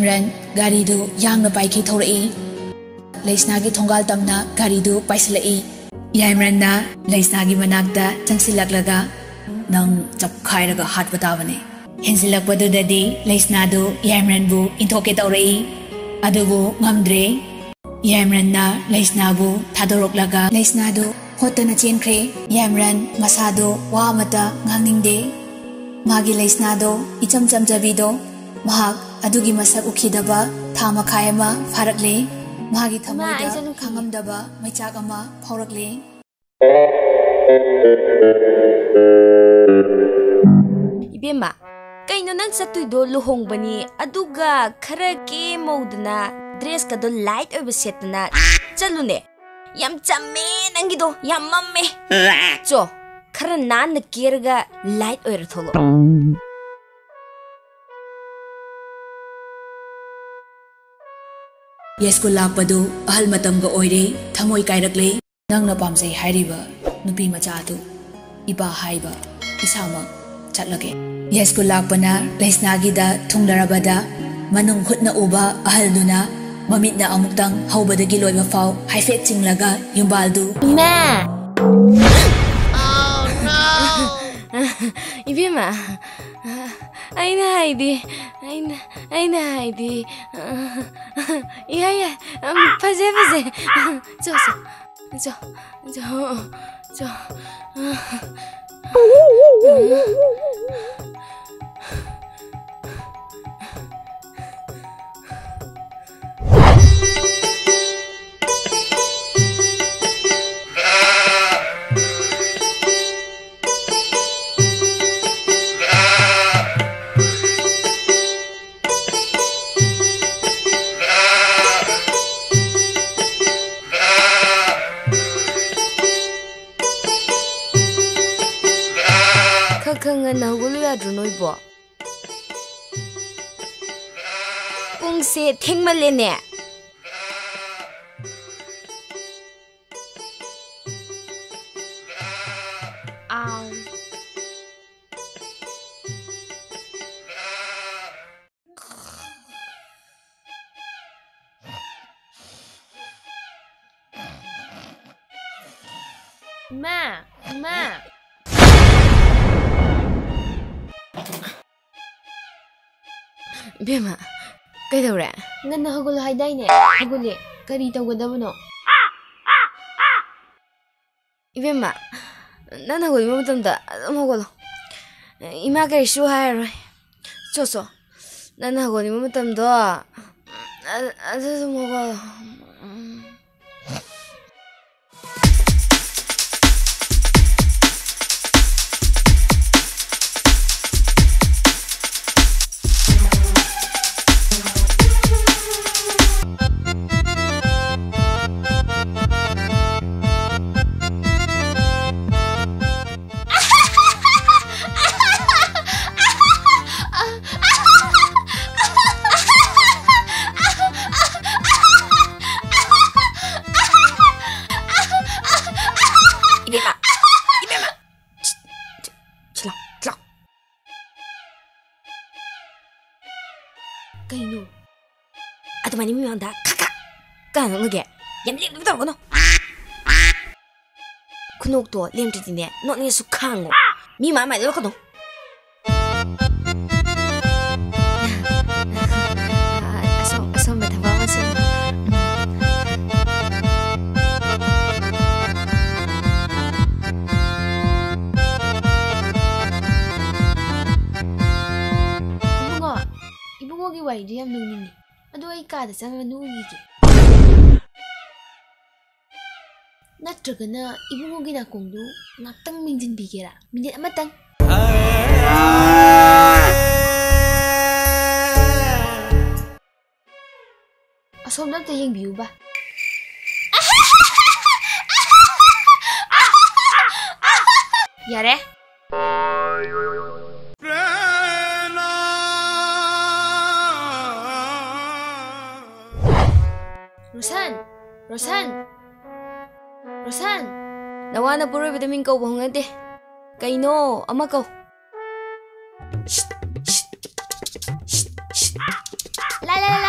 ꯌꯥꯏꯃꯔꯟ ꯒꯥꯔꯤꯗꯨ ꯌꯥꯡꯅ ꯄꯥꯏꯈꯤ ꯊꯧꯔꯛꯏ ꯂꯩꯁꯅꯥꯒꯤ ꯊꯣꯡꯒꯥꯜ ꯇꯝꯅ ꯒꯥꯔꯤꯗꯨ ꯄꯥꯏꯁꯤꯜꯂꯛꯏ ꯌꯥꯏꯃꯔꯟꯅ ꯂꯩꯁꯅꯥꯒꯤ ꯃꯅꯥꯛꯇ ꯆꯪꯁꯤꯜꯂꯛꯂꯒ ꯅꯪ ꯆꯞꯈꯥꯏꯔꯒ ꯍꯥꯠꯄ ꯇꯥꯕꯅꯤ ꯍꯦꯟꯖꯤꯜꯂꯛꯄꯗꯨꯗꯗꯤ ꯂꯩꯁꯅꯥꯗꯨ ꯌꯥꯏꯃꯔꯟꯕꯨ ꯏꯟꯊꯣꯛꯀꯦ ꯇꯧꯔꯛꯏ ꯑꯗꯨꯕꯨ ꯉꯝꯗ꯭ꯔꯦ ꯌꯥꯏꯃꯔꯟꯅ ꯂꯩꯁꯅꯥꯕꯨ ꯊꯥꯗꯣꯔꯛꯂꯒ ꯂꯩꯁꯅꯥꯗꯨ ꯍꯣꯠꯇꯅ ꯆꯦꯟꯈ꯭ꯔꯦ ꯌꯥꯏꯃꯔꯟ ꯃꯁꯥꯗꯨ ꯋꯥ ꯑꯃꯠꯇ ꯉꯥꯡꯅꯤꯡꯗꯦ ꯃꯥꯒꯤ ꯂꯩꯁꯅꯥꯗꯣ ꯏꯆꯝ ꯆꯝꯖꯕꯤꯗꯣ ꯃꯍꯥꯛ ꯑꯗꯨꯒꯤ ꯃꯁꯛ ꯎꯈꯤꯗꯕ ꯊꯥ ꯃꯈꯥꯏ ꯑꯃ ꯐꯥꯔꯛꯂꯦ ꯃꯥꯒꯤ ꯊꯃꯣꯏꯗ ꯈꯪꯉꯝꯗꯕ ꯃꯩꯆꯥꯛ ꯑꯃ ꯐꯥꯎꯔꯛꯂꯦ 이뱀마 kayno nang satuido luhongbani aduga khara ke maudna dress ka do light oiba setna chalune yam chamme nangido yam mamme cho khara nan na kerga light oira tholo Yeskul lakpadu ahal matamga oire thamoi kairakle nangna pamsai hairiba nupi macha adu iba haiba isama chatlage Yeskul lakpana leisnagida thunglarabada manung hutna uba ahalduna mamitna amuktang haubadagi loiba fau haifet chinglaga yumbaldu ma oh no ibema aina haidi ya faze jo noibo pung se thengmalene ma Bema, kay daw ra? Nga nahagulo hayday ne. Haguli, karita ko daw no. Bema, nanahaguli mo matamda, mahagulo. Ima kay shu hayro. Choso, nanahaguli mo matamda. Ado mahagulo. Kaino? Ato mani mi manda kaka. Kano lagi? Yam lem betul kono. Kunok to lem tu tine, not ni sukango. Mi mama lo kono. Asam betapa asam. Ibungogi wai dia nungni. Ado ai ka da sang nungi ki. Natragana ibungogi na kongdu ngaktang minjin bigera. Minjin amatang. Asom na tayong view ba? Yare? Roshan! Nawana puro vitamin kau bahong ate. Kaino, ama kau. La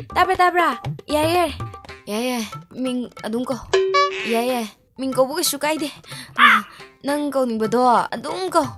tabra tabra yae yae ming adum ko yae ming ko bu su kai de nang ko ning bodo adum ko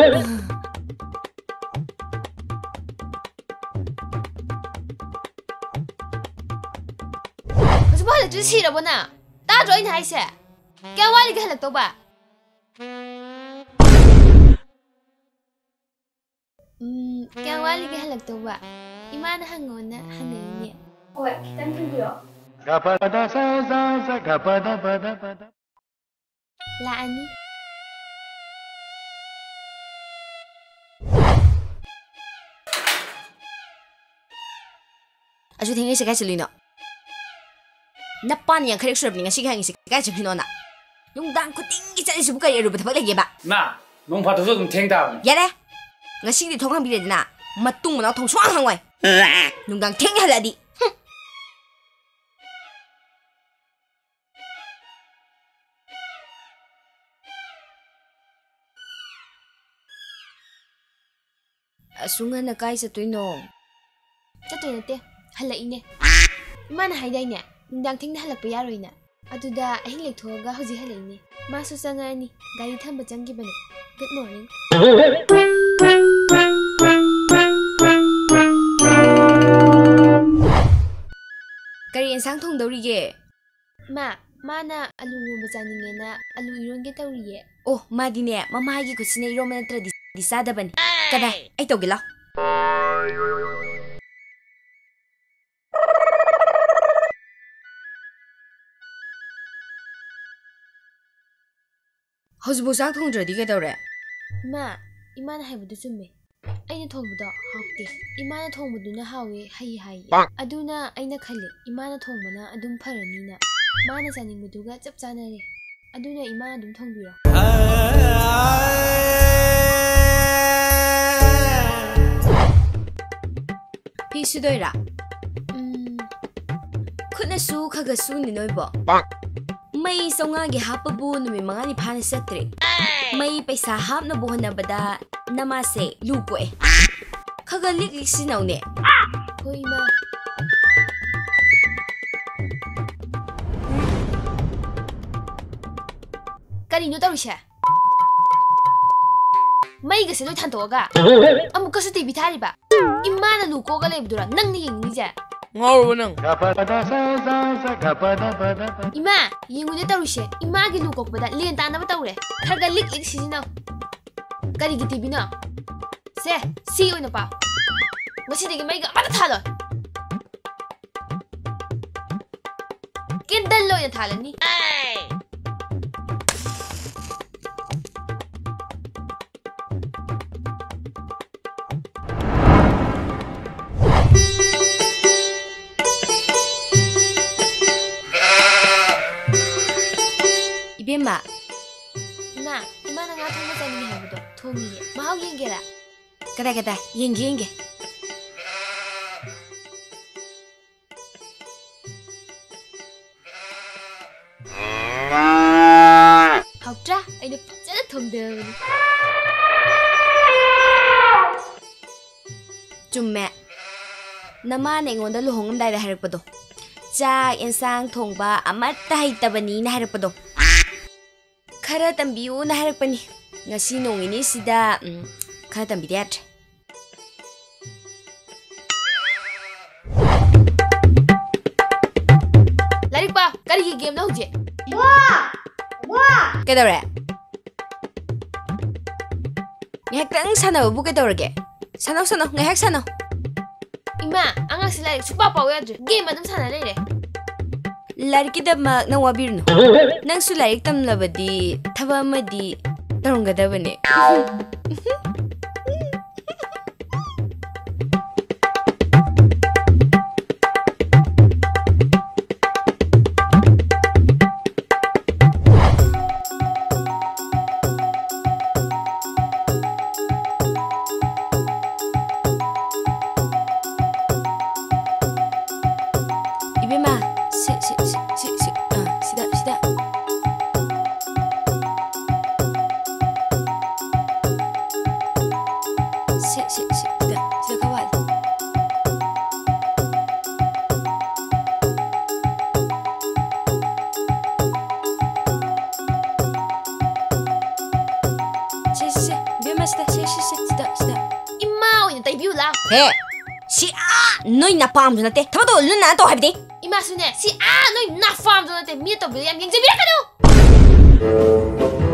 Hozbo halak tu si rabo na. Ta dro in hai se. Kya wali ka halak to ba? Kya wali ka halak to ba? Ima na hangon na hanay niya. Oi, kitang video. Laani. Asu thingai se kai chilino napan yang kharek surab ninga si hangi se kai chilino na yung dang kuting gi chali su kai ru ba thak lege ba 나 농 파도서 좀 탱다. yare ngasi di thong hang bi le na matung na thong swang hang wai nung dang theng hala di asunga na kai sa tuino Chatoy nate. Halak ine. Ima na haida ine. Nindang ting na halak pa yaro ina. Aduda ahing lek thoga hoji halak ine. Masu sanga ni. Gari thamba changi bane. Good morning. kari ensang thong dori ge Mana alu ngomba chaninge na alu ironge tawriye. oh madine mama gi kusine iro man tra di sada ban kada ai to gila hozbo sang thong dra di ge dore Ima na haibudu chumme. Aina thongbuda hawte. Ima na thongbuduna hawe hai. Aduna aina khale. Ima na thongbana adum pharanina. Mana chaningbuduga chap chanare. Aduna ima adum thongbiro. pi su doira khuna su khaga su ni noibo mai songa gi hapabu numi mangani phane satre mai paisa hapna bohna bada namase luko e khaga lik lik sinaune Hoi ima. Karino tawrisha. Mai ga se loi thantoga. Amuka su TV thariba. Imana luko ga lebdura nangni yengni ja. ngawro nang. Ima, yengune tawrishe. Ima gi luko bada len ta na ba tawre. Kharga lik lik sijina. Kari gi TV na. Se, si oina pa. Ngasi degi mai ga mata thalo. Kendal lo ya thalani. ibema Ima na nga thongba chani habudo. Thongi. Mahau yengera. kada yenge Hautra, aina fajana thongdawani. chumme nama ne ngonda luhongam dai da harakpado cha ensang thongba amatta haitabani na harakpado khara tambiu na harakpani ngasi nongini sida khara tambidiyat Larik pa, kari game na huje. kedore ngahakang sanaw bu kedorge sanaw ngahak sanaw Ima, anga sila supa pa wayadre. Game adum sana lere. larikidama nang wabirno nang su larik tamlabadi thaba amadi tarungadabane ibema sida sida kawal ꯍꯦ ꯁꯤ ꯅꯣꯏꯅ ꯄꯥꯝꯕꯗꯨ ꯅꯠꯇꯦ ꯊꯕꯛꯇꯣ ꯂꯨꯟꯅ ꯇꯧ ꯍꯥꯏꯕꯗꯤ 이마수네 시 너희 나 파함도 나한테 미에 또 양 갱제 미라카노